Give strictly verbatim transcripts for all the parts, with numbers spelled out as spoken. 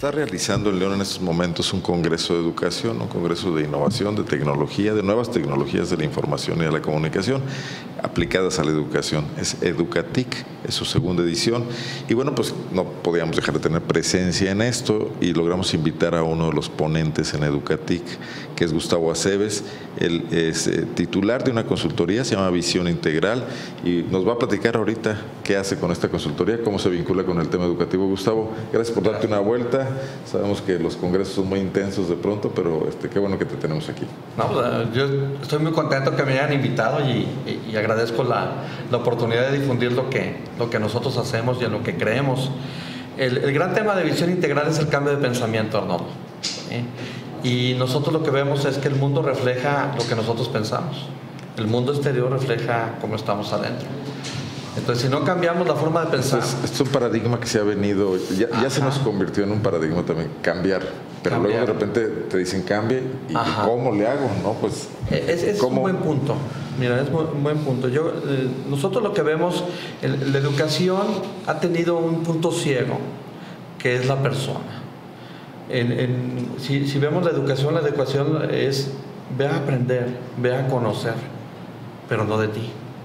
Está realizando en León en estos momentos un congreso de educación, un congreso de innovación, de tecnología, de nuevas tecnologías de la información y de la comunicación aplicadas a la educación. Es Educatic, es su segunda edición. Y bueno, pues no podíamos dejar de tener presencia en esto y logramos invitar a uno de los ponentes en Educatic, que es Gustavo Aceves. Él es eh, titular de una consultoría, se llama Visión Integral, y nos va a platicar ahorita qué hace con esta consultoría, cómo se vincula con el tema educativo. Gustavo, gracias por darte una vuelta. Sabemos que los congresos son muy intensos de pronto, pero este, qué bueno que te tenemos aquí. No, pues, yo estoy muy contento que me hayan invitado y, y, y agradezco la, la oportunidad de difundir lo que, lo que nosotros hacemos y en lo que creemos. El, el gran tema de visión integral es el cambio de pensamiento, Arnoldo. ¿Sí? Y nosotros lo que vemos es que el mundo refleja lo que nosotros pensamos. El mundo exterior refleja cómo estamos adentro. Entonces, si no cambiamos la forma de pensar... Esto es, es un paradigma que se ha venido... Ya, ya se nos convirtió en un paradigma también, cambiar. Pero cambiar. Luego de repente te dicen cambie y Ajá. ¿cómo le hago? ¿No? Pues, es es un buen punto. Mira, es un buen punto. Yo, eh, nosotros lo que vemos, el, la educación ha tenido un punto ciego, que es la persona. En, en, si, si vemos la educación, la educación es ve a aprender, ve a conocer, pero no de ti.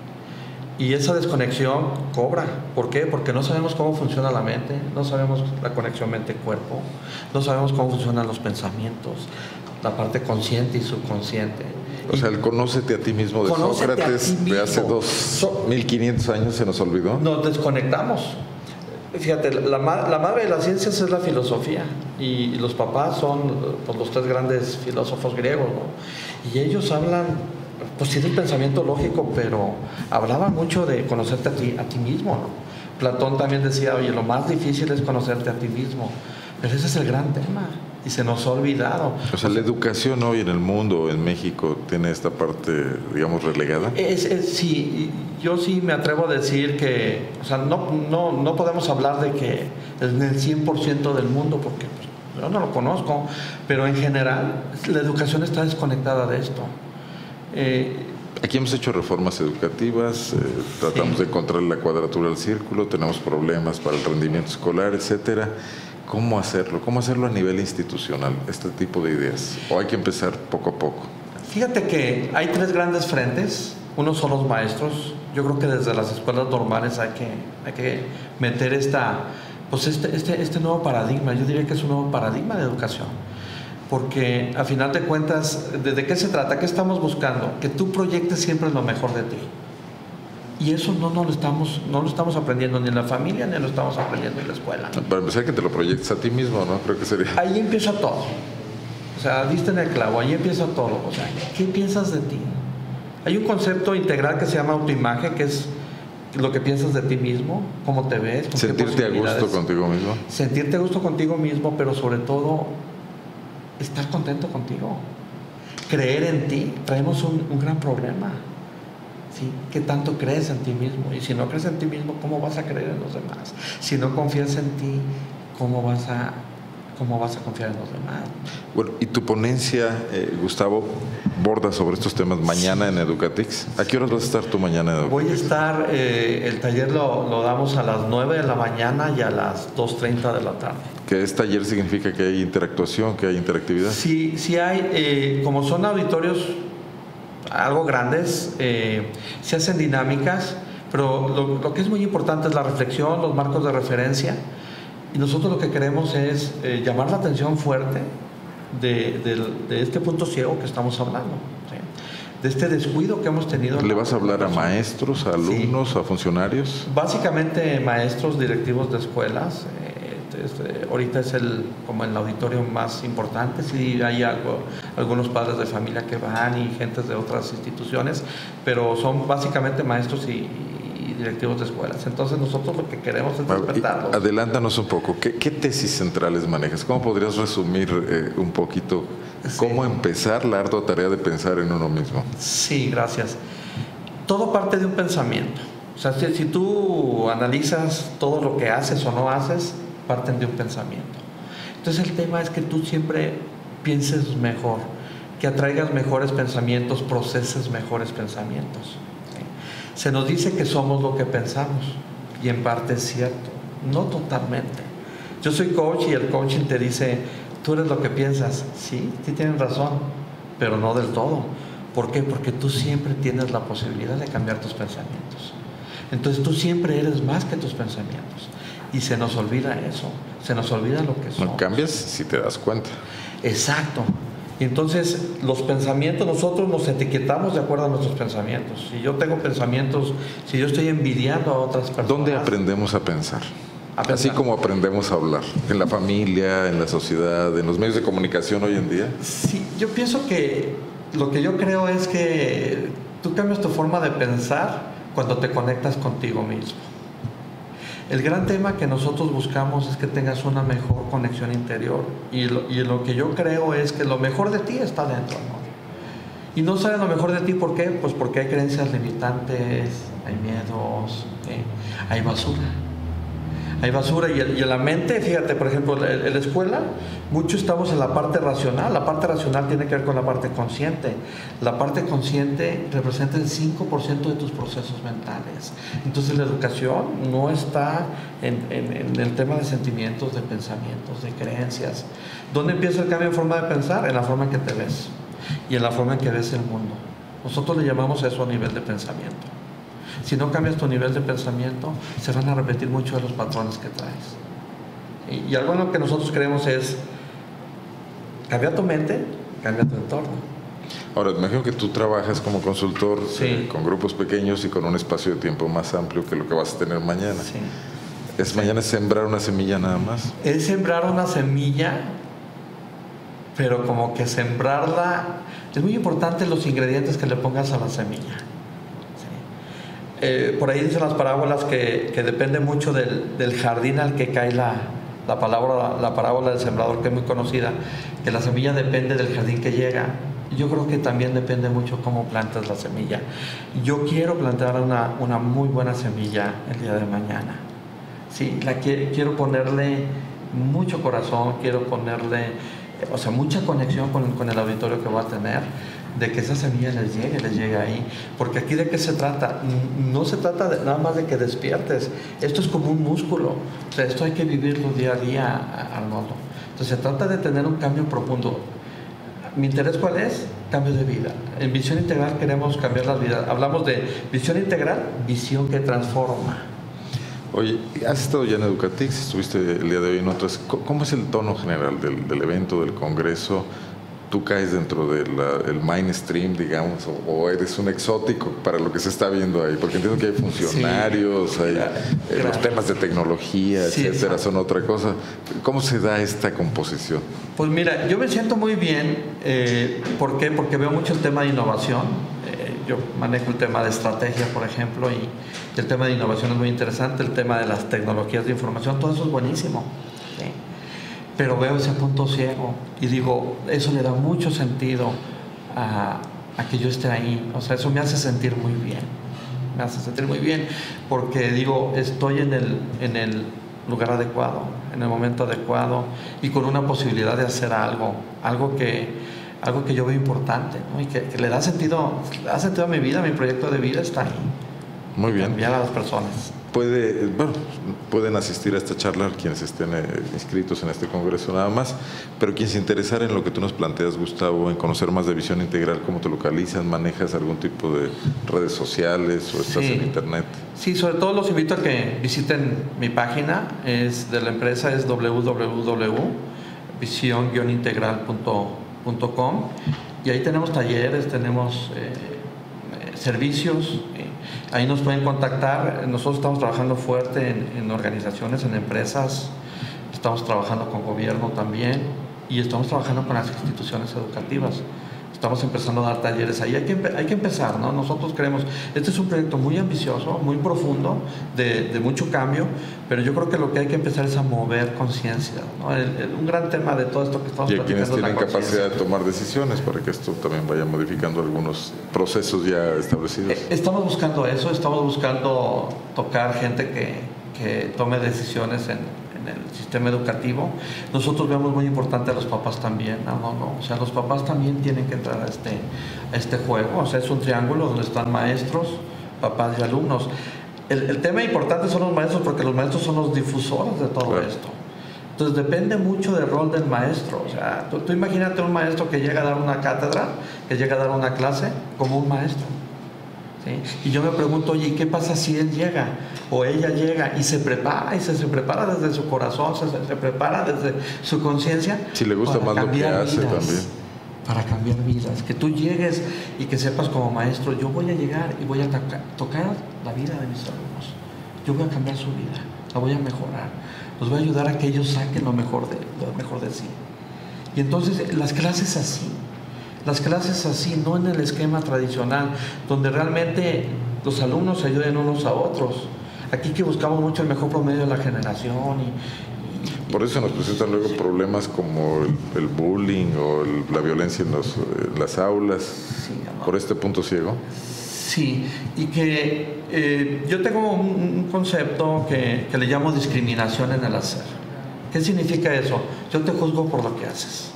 Y esa desconexión cobra. ¿Por qué? Porque no sabemos cómo funciona la mente, no sabemos la conexión mente-cuerpo, no sabemos cómo funcionan los pensamientos, la parte consciente y subconsciente. O sea, el conócete a ti mismo de Sócrates de hace dos mil quinientos años se nos olvidó. Nos desconectamos. Fíjate, la, la madre de las ciencias es la filosofía y los papás son pues, los tres grandes filósofos griegos, ¿no? Y ellos hablan, pues sí, del pensamiento lógico, pero hablaban mucho de conocerte a ti, a ti mismo, ¿no? Platón también decía, oye, lo más difícil es conocerte a ti mismo, pero ese es el gran tema y se nos ha olvidado. O sea, la educación hoy en el mundo, en México, tiene esta parte, digamos, relegada. Es, es, sí, yo sí me atrevo a decir que, o sea, no, no, no podemos hablar de que en el cien por ciento del mundo, porque pues, yo no lo conozco, pero en general la educación está desconectada de esto. Eh, Aquí hemos hecho reformas educativas, eh, tratamos sí. de encontrar la cuadratura del círculo, tenemos problemas para el rendimiento escolar, etcétera. ¿Cómo hacerlo? ¿Cómo hacerlo a nivel institucional, este tipo de ideas? ¿O hay que empezar poco a poco? Fíjate que hay tres grandes frentes. Uno son los maestros. Yo creo que desde las escuelas normales hay que, hay que meter esta, pues este, este, este nuevo paradigma. Yo diría que es un nuevo paradigma de educación. Porque a final de cuentas, ¿de qué se trata? ¿Qué estamos buscando? Que tú proyectes siempre lo mejor de ti. Y eso no, no, lo estamos, no lo estamos aprendiendo ni en la familia, ni lo estamos aprendiendo en la escuela. Para empezar, que te lo proyectes a ti mismo, ¿no? Creo que sería... Ahí empieza todo. O sea, diste en el clavo, ahí empieza todo. O sea, ¿qué piensas de ti? Hay un concepto integral que se llama autoimagen, que es lo que piensas de ti mismo, cómo te ves. Con sentirte a gusto contigo mismo. Sentirte a gusto contigo mismo, pero sobre todo, estar contento contigo. Creer en ti. Traemos un, un gran problema. ¿Sí? ¿Qué tanto crees en ti mismo? Y si no crees en ti mismo, ¿cómo vas a creer en los demás? Si no confías en ti, ¿cómo vas a, cómo vas a confiar en los demás? Bueno, y tu ponencia, eh, Gustavo, borda sobre estos temas mañana sí. en Educatix. ¿A qué horas vas a estar tú mañana en Educatix? Voy a estar, eh, el taller lo, lo damos a las nueve de la mañana y a las dos treinta de la tarde. ¿Que es taller significa que hay interactuación, que hay interactividad? Sí, sí hay, eh, como son auditorios algo grandes, eh, se hacen dinámicas, pero lo, lo que es muy importante es la reflexión, los marcos de referencia, y nosotros lo que queremos es eh, llamar la atención fuerte de, de, de este punto ciego que estamos hablando, ¿sí? De este descuido que hemos tenido. ¿Le vas a hablar a maestros, a alumnos, sí. a funcionarios? Básicamente maestros, directivos de escuelas. eh, Este, ahorita es el, como el auditorio más importante, sí hay algo, algunos padres de familia que van y gentes de otras instituciones, pero son básicamente maestros y, y directivos de escuelas. Entonces nosotros lo que queremos es despertarlos. Adelántanos un poco, ¿qué, qué tesis centrales manejas? ¿Cómo podrías resumir eh, un poquito cómo sí. empezar la ardua tarea de pensar en uno mismo? Sí, gracias. Todo parte de un pensamiento. O sea, si, si tú analizas todo lo que haces o no haces, parten de un pensamiento. Entonces el tema es que tú siempre pienses mejor, que atraigas mejores pensamientos, proceses mejores pensamientos. ¿Sí? Se nos dice que somos lo que pensamos y en parte es cierto, no totalmente. Yo soy coach y el coaching te dice, tú eres lo que piensas. Sí, sí tienen razón, pero no del todo. ¿Por qué? Porque tú siempre tienes la posibilidad de cambiar tus pensamientos. Entonces tú siempre eres más que tus pensamientos. Y se nos olvida eso, se nos olvida lo que somos. No cambias si te das cuenta. Exacto. Y entonces los pensamientos, nosotros nos etiquetamos de acuerdo a nuestros pensamientos. Si yo tengo pensamientos, si yo estoy envidiando a otras personas... ¿Dónde aprendemos a pensar? A pensar. Así como aprendemos a hablar. ¿En la familia, en la sociedad, en los medios de comunicación hoy en día? Sí, yo pienso que lo que yo creo es que tú cambias tu forma de pensar cuando te conectas contigo mismo. El gran tema que nosotros buscamos es que tengas una mejor conexión interior y lo, y lo que yo creo es que lo mejor de ti está dentro, ¿no? Y no sale lo mejor de ti, ¿por qué? Pues porque hay creencias limitantes, hay miedos, ¿eh? Hay basura. Hay basura y, el, y en la mente, fíjate, por ejemplo, en, en la escuela, mucho estamos en la parte racional. La parte racional tiene que ver con la parte consciente. La parte consciente representa el cinco por ciento de tus procesos mentales. Entonces la educación no está en, en, en el tema de sentimientos, de pensamientos, de creencias. ¿Dónde empieza el cambio de forma de pensar? En la forma en que te ves y en la forma en que ves el mundo. Nosotros le llamamos eso a nivel de pensamiento. Si no cambias tu nivel de pensamiento, se van a repetir muchos de los patrones que traes. Y, y algo en lo que nosotros creemos es, cambia tu mente, cambia tu entorno. Ahora, me imagino que tú trabajas como consultor Sí. eh, con grupos pequeños y con un espacio de tiempo más amplio que lo que vas a tener mañana. Sí. ¿Es Sí. mañana es sembrar una semilla nada más? Es sembrar una semilla, pero como que sembrarla, es muy importante los ingredientes que le pongas a la semilla. Eh, por ahí dicen las parábolas que, que depende mucho del, del jardín al que cae la, la, palabra, la parábola del sembrador, que es muy conocida, que la semilla depende del jardín que llega. Yo creo que también depende mucho cómo plantas la semilla. Yo quiero plantar una, una muy buena semilla el día de mañana. Sí, la quiero, quiero ponerle mucho corazón, quiero ponerle, o sea, mucha conexión con, con el auditorio que va a tener, de que esa semilla les llegue, les llegue ahí. Porque aquí ¿de qué se trata? No se trata de, nada más de que despiertes. Esto es como un músculo. O sea, esto hay que vivirlo día a día, Arnoldo. Entonces se trata de tener un cambio profundo. ¿Mi interés cuál es? Cambio de vida. En Visión Integral queremos cambiar las vidas. Hablamos de visión integral, visión que transforma. Oye, has estado ya en Educatix, estuviste el día de hoy en otras. ¿Cómo es el tono general del, del evento, del congreso? ¿Tú caes dentro del mainstream, digamos, o, o eres un exótico para lo que se está viendo ahí? Porque entiendo que hay funcionarios, sí, hay claro, eh, claro. los temas de tecnología, sí, etcétera, exacto. Son otra cosa. ¿Cómo se da esta composición? Pues mira, yo me siento muy bien. Eh, ¿Por qué? Porque veo mucho el tema de innovación. Eh, yo manejo el tema de estrategia, por ejemplo, y el tema de innovación es muy interesante. El tema de las tecnologías de información, todo eso es buenísimo. ¿Sí? Pero veo ese punto ciego y digo, eso le da mucho sentido a, a que yo esté ahí. O sea, eso me hace sentir muy bien. Me hace sentir muy bien porque digo, estoy en el, en el lugar adecuado, en el momento adecuado y con una posibilidad de hacer algo, algo que, algo que yo veo importante, ¿no? Y que, que le da sentido, le da sentido a mi vida, mi proyecto de vida está ahí. Muy bien. Cambiar a las personas. Puede, bueno, pueden asistir a esta charla quienes estén eh, inscritos en este congreso nada más, pero quien se interesara en lo que tú nos planteas, Gustavo, en conocer más de Visión Integral, cómo te localizan, manejas algún tipo de redes sociales o estás sí. en internet. Sí, sobre todo los invito a que visiten mi página, es de la empresa, es doble u doble u doble u punto visión guion integral punto com y ahí tenemos talleres, tenemos eh, servicios. Eh, Ahí nos pueden contactar. Nosotros estamos trabajando fuerte en, en organizaciones, en empresas, estamos trabajando con gobierno también y estamos trabajando con las instituciones educativas. Estamos empezando a dar talleres ahí. Hay que, hay que empezar, ¿no? Nosotros creemos, este es un proyecto muy ambicioso, muy profundo, de, de mucho cambio, pero yo creo que lo que hay que empezar es a mover conciencia, ¿no? El, el, un gran tema de todo esto que estamos platicando. Y a quienes tienen capacidad de tomar decisiones para que esto también vaya modificando algunos procesos ya establecidos. Estamos buscando eso, estamos buscando tocar gente que, que tome decisiones en el sistema educativo. Nosotros vemos muy importante a los papás también, ¿no? No, no. O sea, los papás también tienen que entrar a este, a este juego. O sea, es un triángulo donde están maestros, papás y alumnos. El, el tema importante son los maestros porque los maestros son los difusores de todo claro. esto. Entonces depende mucho del rol del maestro. O sea, tú, tú imagínate un maestro que llega a dar una cátedra, que llega a dar una clase, como un maestro. ¿Sí? Y yo me pregunto, oye, ¿qué pasa si él llega o ella llega y se prepara, y se, se prepara desde su corazón, se, se prepara desde su conciencia? Si le gusta más lo que hace vidas, también. Para cambiar vidas. Que tú llegues y que sepas como maestro, yo voy a llegar y voy a toca, tocar la vida de mis alumnos. Yo voy a cambiar su vida, la voy a mejorar. Los voy a ayudar a que ellos saquen lo mejor de, lo mejor de sí. Y entonces las clases así, las clases así, no en el esquema tradicional, donde realmente los alumnos se ayuden unos a otros. Aquí que buscamos mucho el mejor promedio de la generación y, y por eso nos presentan luego problemas como el, el bullying o el, la violencia en, los, en las aulas, sí, ¿no? Por este punto ciego. Sí, y que eh, yo tengo un, un concepto que, que le llamo discriminación en el hacer. ¿Qué significa eso? Yo te juzgo por lo que haces.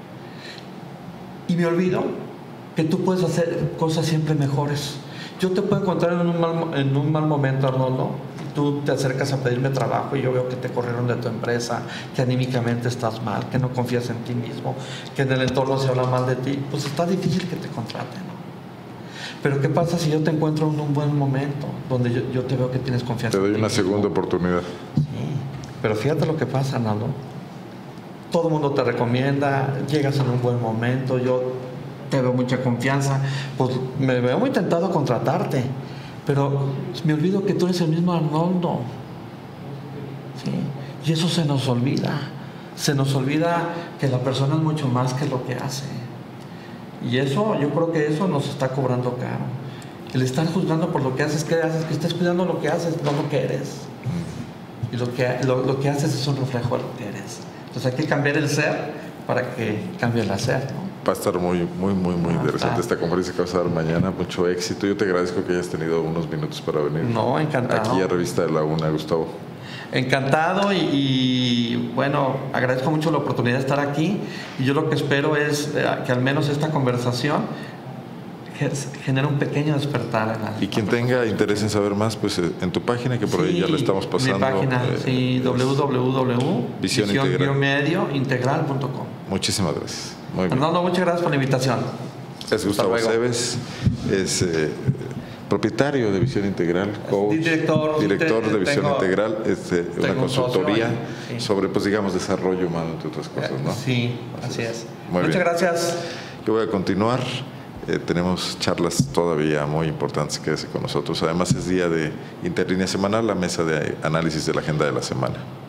Y me olvido que tú puedes hacer cosas siempre mejores. Yo te puedo encontrar en un mal, en un mal momento, Arnoldo. Tú te acercas a pedirme trabajo y yo veo que te corrieron de tu empresa, que anímicamente estás mal, que no confías en ti mismo, que en el entorno se habla mal de ti. Pues está difícil que te contraten, ¿no? Pero ¿qué pasa si yo te encuentro en un buen momento, donde yo, yo te veo que tienes confianza? Te doy una segunda oportunidad. Sí, pero fíjate lo que pasa, Arnoldo. Todo el mundo te recomienda, llegas en un buen momento, yo te veo mucha confianza, pues me veo muy tentado a contratarte, pero me olvido que tú eres el mismo Arnoldo. ¿Sí? Y eso se nos olvida. Se nos olvida que la persona es mucho más que lo que hace. Y eso, yo creo que eso nos está cobrando caro. El estar juzgando por lo que haces, ¿qué haces? Que estés cuidando lo que haces, no lo que eres. Y lo que, lo, lo que haces es un reflejo de lo que eres. Entonces hay que cambiar el ser para que cambie el hacer, ¿no? Va a estar muy, muy, muy, muy ah, interesante está. esta conferencia que vas a dar mañana. Mucho éxito. Yo te agradezco que hayas tenido unos minutos para venir. No, encantado. Aquí a Revista de la UNA, Gustavo. Encantado y, y bueno, agradezco mucho la oportunidad de estar aquí y yo lo que espero es eh, que al menos esta conversación genere un pequeño despertar en la, y quien tenga interés en saber más, pues en tu página, que por sí, ahí ya la estamos pasando. Mi página, eh, sí, doble u doble u doble u punto visión medio integral punto com. Muchísimas gracias. Muy bien. Arnoldo, muchas gracias por la invitación. Es Gustavo Cebes, es eh, propietario de Visión Integral, coach, director, director te, de Visión tengo, Integral, es eh, una consultoría sí. sobre, pues digamos, desarrollo humano, entre otras cosas, ¿no? Sí, así es. Muy Muchas bien. gracias. Yo voy a continuar. Eh, tenemos charlas todavía muy importantes, quédese con nosotros. Además es día de Interlínea Semanal, la mesa de análisis de la agenda de la semana.